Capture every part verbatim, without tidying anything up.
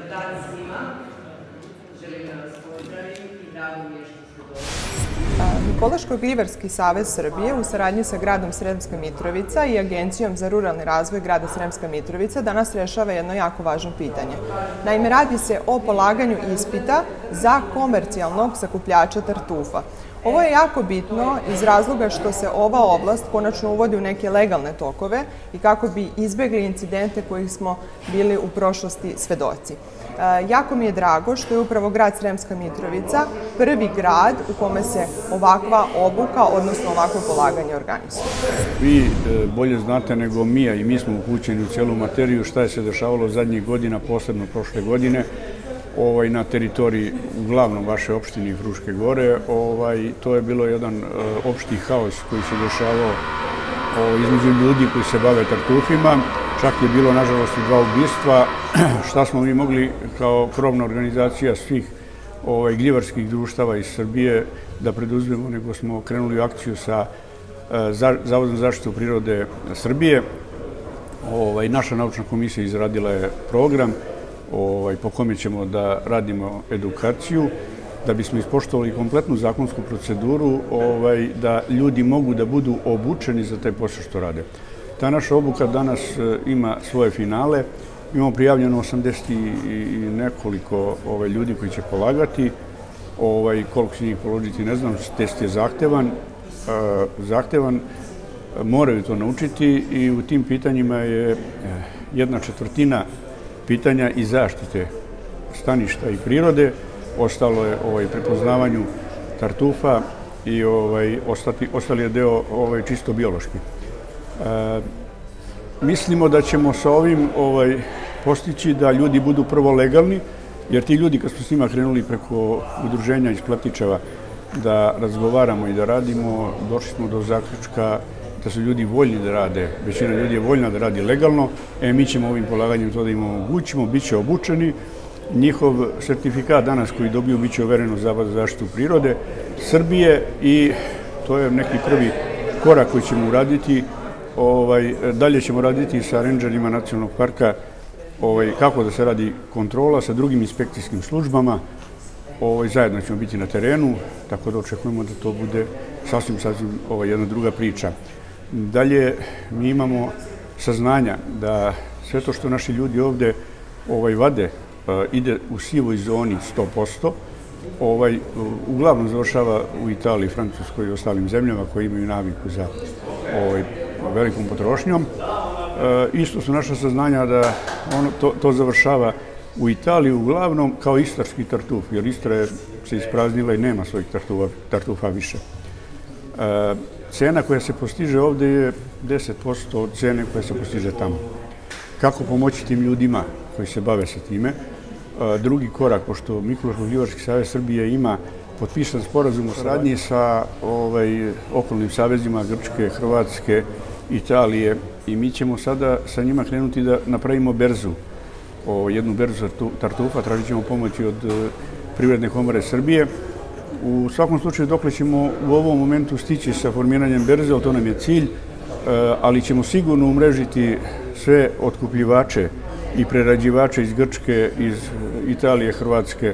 dan svima. Želim da vas pozdravim i drago mi je što ste došli. Mikološko-gljivarski savez Srbije u saradnji sa gradom Sremska Mitrovica i Agencijom za ruralni razvoj grada Sremska Mitrovica danas rešava jedno jako važno pitanje. Naime, radi se o polaganju ispita za komercijalnog sakupljača tartufa. Ovo je jako bitno iz razloga što se ova oblast konačno uvodi u neke legalne tokove i kako bi izbegli incidente kojih smo bili u prošlosti svedoci. Jako mi je drago što je upravo grad Sremska Mitrovica prvi grad u kome se ovakva obuka, odnosno ovakvo polaganje organizuje. Vi bolje znate nego mi, a i mi smo upućeni u celu materiju šta je se dešavalo zadnjih godina, posebno prošle godine, na teritoriji uglavnom vaše opštine Fruške Gore. To je bilo jedan opšti haos koji se dešavao između ljudi koji se bave tartufima. Čak je bilo, nažalost, i dva ubistva. Šta smo mi mogli kao krovna organizacija svih gljivarskih društava iz Srbije da preduzmemo, nego smo krenuli u akciju sa Zavodom za zaštitu prirode Srbije. Naša naučna komisija izradila je program po kome ćemo da radimo edukaciju, da bismo ispoštovali kompletnu zakonsku proceduru, da ljudi mogu da budu obučeni za taj posao što rade. Ta naša obuka danas ima svoje finale. Imamo prijavljeno osamdeset i nekoliko ljudi koji će polagati. Koliko će njih položiti, ne znam, test je zahtevan. Zahtevan, moraju to naučiti i u tim pitanjima je jedna četvrtina pitanja i zaštite staništa i prirode. Ostalo je prepoznavanju tartufa i ostali je deo čisto biološki. Mislimo da ćemo sa ovim postići da ljudi budu prvo legalni, jer ti ljudi kad smo s njima krenuli preko udruženja iz Platičeva da razgovaramo i da radimo, došli smo do zaključka da su ljudi voljni da rade, većina ljudi je voljna da radi legalno, e mi ćemo ovim polaganjem to da im omogućimo, bit će obučeni. Njihov sertifikat danas koji dobiju bit će overen u Zavodu za zaštitu prirode Srbije i to je neki prvi korak koji ćemo uraditi. Dalje ćemo raditi sa rendžerima nacionalnog parka kako da se radi kontrola sa drugim inspekcijskim službama. Zajedno ćemo biti na terenu, tako da očekujemo da to bude sasvim, sasvim jedna druga priča. Dalje, mi imamo saznanja da sve to što naši ljudi ovde vade ide u sivoj zoni sto posto. Uglavnom završava u Italiji, Francuskoj i ostalim zemljama koji imaju naviku za velikom potrošnjom. Isto su naša saznanja da to završava u Italiji uglavnom kao istarski tartuf, jer Istra se ispraznila i nema svojih tartufa više. Cena koja se postiže ovde je deset posto od cene koja se postiže tamo. Kako pomoći tim ljudima koji se bave sa time? Drugi korak, pošto Mikološko-gljivarski savez Srbije ima potpisan sporazum o saradnji sa okolnim savezima Grčke, Hrvatske, Italije i mi ćemo sada sa njima krenuti da napravimo berzu, jednu berzu tartufa, tražit ćemo pomoći od Privredne komore Srbije. U svakom slučaju dokle ćemo u ovom momentu stići sa formiranjem berze, to nam je cilj, ali ćemo sigurno umrežiti sve otkupljivače i prerađivače iz Grčke, iz Italije, Hrvatske,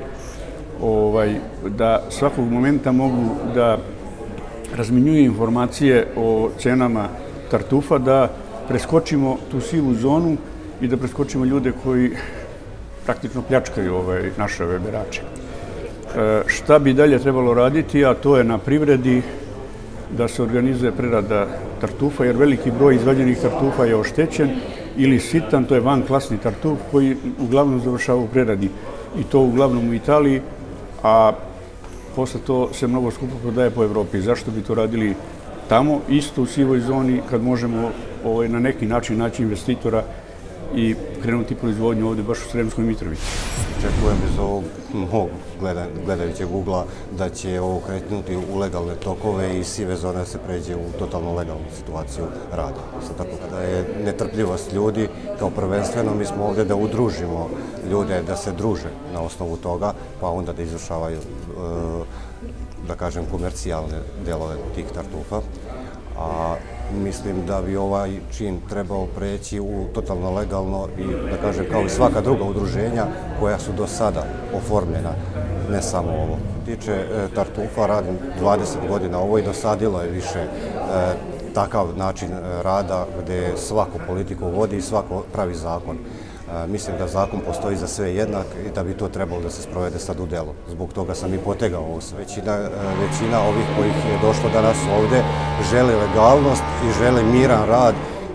da svakog momenta mogu da razmenjuju informacije o cenama tartufa, da preskočimo tu sivu zonu i da preskočimo ljude koji praktično pljačkaju naše ove berače. Šta bi dalje trebalo raditi, a to je na privredi da se organizuje prerada tartufa, jer veliki broj izvađenih tartufa je oštećen ili sitan, to je vanklasni tartuf koji uglavnom završava u preradi i to uglavnom u Italiji, a posle to se mnogo skupo prodaje po Evropi. Zašto bi to radili tamo, isto u sivoj zoni, kad možemo na neki način naći investitora i krenuti proizvodnju ovde baš u Sremskoj Mitrovici? Očekujem iz ovog mog gledajućeg ugla da će ovo kretnuti u legalne tokove i sive zone se pređe u totalno legalnu situaciju rada. Tako da je netrpljivost ljudi, kao prvenstveno mi smo ovde da udružimo ljude da se druže na osnovu toga, pa onda da izvršavaju, da kažem, komercijalne delove tih tartufa. A mislim da bi ovaj čin trebao preći u totalno legalno i, da kažem, kao i svaka druga udruženja koja su do sada oformljena, ne samo ovo. Tiče Tartufa, radim dvadeset godina ovo i dosadilo je više takav način rada gdje svako politiku vodi i svako pravi zakon. Mislim da zakon postoji za sve jednak i da bi to trebalo da se sprovede sad u delu. Zbog toga sam i potegao ovo sve. Većina, većina ovih kojih je došlo danas ovde žele legalnost i žele miran rad,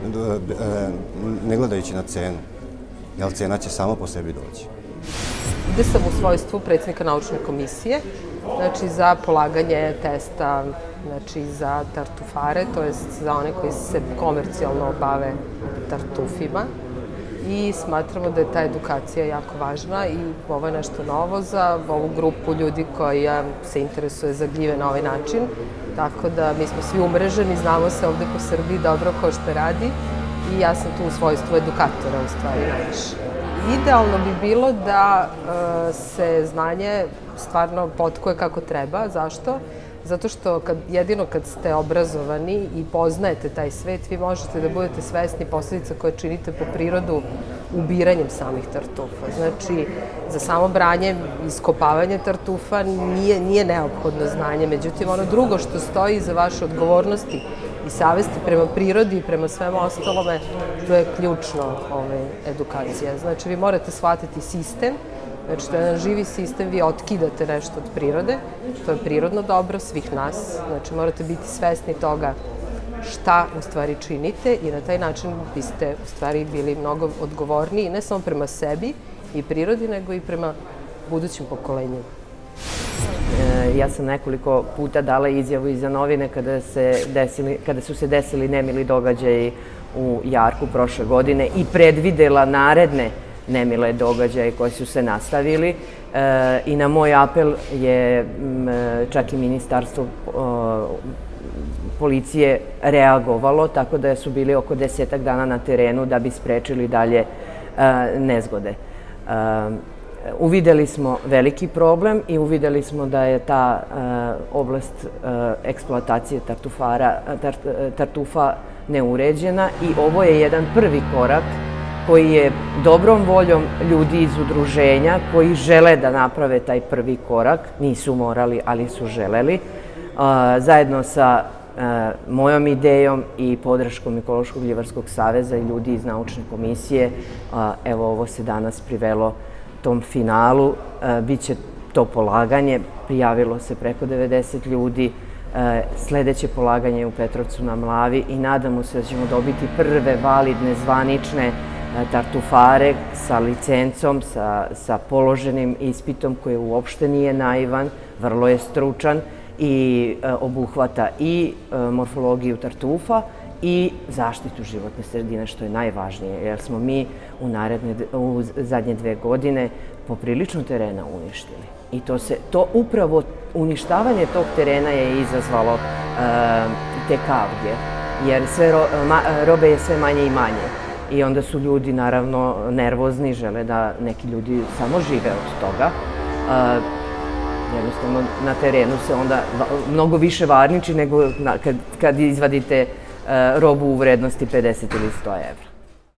ne gledajući na cenu, jer cena će samo po sebi doći. Gde sam u svojstvu predsjednika naučne komisije, znači za polaganje testa, znači za tartufare, to je za one koji se komercijalno bave tartufima. I smatramo da je ta edukacija jako važna i ovo je nešto novo za ovu grupu ljudi koja se interesuje za gljive na ovaj način. Tako da mi smo svi umreženi, znamo se ovde po Srbiji dobro ko što radi i ja sam tu u svojstvu edukatora u stvari najviše. Idealno bi bilo da se znanje stvarno potkuje kako treba. Zašto? Zato što kad, jedino kad ste obrazovani i poznajete taj svet, vi možete da budete svesni posledica koje činite po prirodu ubiranjem samih tartufa. Znači, za samo branje i iskopavanje tartufa nije, nije neophodno znanje. Međutim, ono drugo što stoji iza vaše odgovornosti i savesti prema prirodi i prema svemu ostalome, to je ključno ove, edukacija. Znači, vi morate shvatiti sistem. Znači, to je jedan živi sistem, vi otkidate nešto od prirode, to je prirodno dobro svih nas, znači morate biti svesni toga šta u stvari činite i na taj način biste u stvari bili mnogo odgovorniji, ne samo prema sebi i prirodi, nego i prema budućim pokolenjima. Ja sam nekoliko puta dala izjavu i za novine kada, se desili, kada su se desili nemili događaji u Jarku prošle godine i predvidela naredne nemile događaje koji su se nastavili i na moj apel je čak i ministarstvo policije reagovalo, tako da su bili oko desetak dana na terenu da bi sprečili dalje nezgode. Uvideli smo veliki problem i uvideli smo da je ta oblast eksploatacije tartufa neuređena i ovo je jedan prvi korak koji je dobrom voljom ljudi iz udruženja koji žele da naprave taj prvi korak, nisu morali, ali su želeli, zajedno sa mojom idejom i podrškom Ekološkog gljivarskog saveza i ljudi iz naučne komisije, evo ovo se danas privelo tom finalu, biće to polaganje, prijavilo se preko devedeset ljudi, sledeće polaganje u Petrovcu na Mlavi i nadamo se da ćemo dobiti prve validne, zvanične tartufare sa licencom, sa, sa položenim ispitom koji uopšte nije naivan, vrlo je stručan i e, obuhvata i e, morfologiju tartufa i zaštitu životne sredine, što je najvažnije, jer smo mi u, naredne, u zadnje dve godine poprilično terena uništili. I to, se, to upravo uništavanje tog terena je izazvalo e, te kavge, jer sve ro, ma, robe je sve manje i manje. I onda su ljudi naravno nervozni, žele da neki ljudi samo žive od toga. Jednostavno na terenu se onda mnogo više varniči nego kad izvadite robu u vrednosti pedeset ili sto evra.